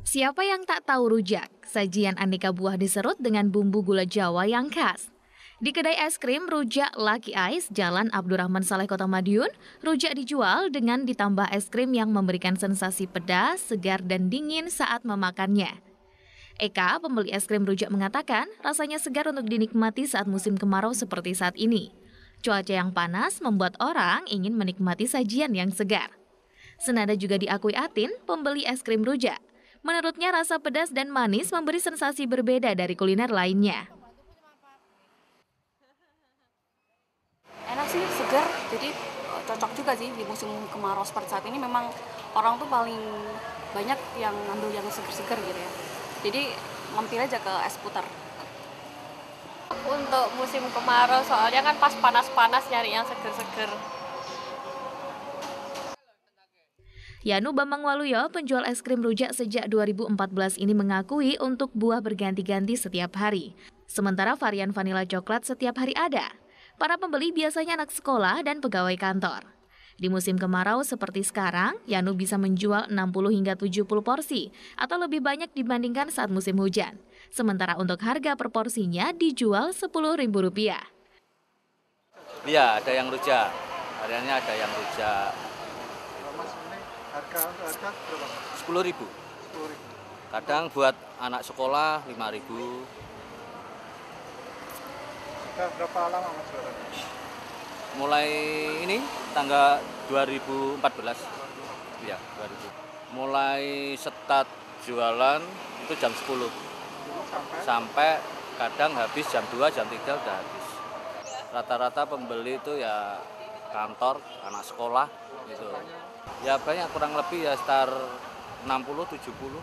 Siapa yang tak tahu rujak? Sajian aneka buah diserut dengan bumbu gula Jawa yang khas. Di kedai es krim Rujak Lucky Ice, Jalan Abdurrahman Saleh, Kota Madiun, rujak dijual dengan ditambah es krim yang memberikan sensasi pedas, segar, dan dingin saat memakannya. Eka, pembeli es krim rujak mengatakan rasanya segar untuk dinikmati saat musim kemarau seperti saat ini. Cuaca yang panas membuat orang ingin menikmati sajian yang segar. Senada juga diakui Atin, pembeli es krim rujak. Menurutnya rasa pedas dan manis memberi sensasi berbeda dari kuliner lainnya. Enak sih, segar, jadi cocok juga sih di musim kemarau seperti saat ini. Memang orang tuh paling banyak yang ngambil yang segar-segar gitu ya. Jadi mampir aja ke es putar. Untuk musim kemarau soalnya kan pas panas-panas nyari yang seger-seger. Yanu Bambang Waluyo, penjual es krim rujak sejak 2014 ini mengakui untuk buah berganti-ganti setiap hari. Sementara varian vanila coklat setiap hari ada. Para pembeli biasanya anak sekolah dan pegawai kantor. Di musim kemarau seperti sekarang, Yanu bisa menjual 60 hingga 70 porsi atau lebih banyak dibandingkan saat musim hujan. Sementara untuk harga per porsinya dijual Rp10.000. Iya, ada yang rujak. Hariannya ada yang rujak. Harga berapa? 10.000. 10.000. Kadang buat anak sekolah 5.000. Sudah berapa lama Mas jualan? Mulai ini tanggal 2014. Iya, 2000. Mulai start jualan itu jam 10. Sampai kadang habis jam 2, jam 3 udah habis. Rata-rata pembeli itu ya kantor, anak sekolah gitu. Ya banyak, kurang lebih ya sekitar 60-70.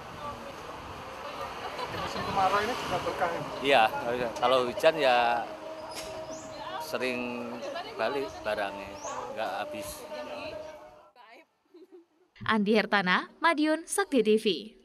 Di musim kemarau ini juga berkah ini. Iya, kalau hujan ya sering balik barangnya, nggak habis. Andi Hertana, Madiun, Sakti TV.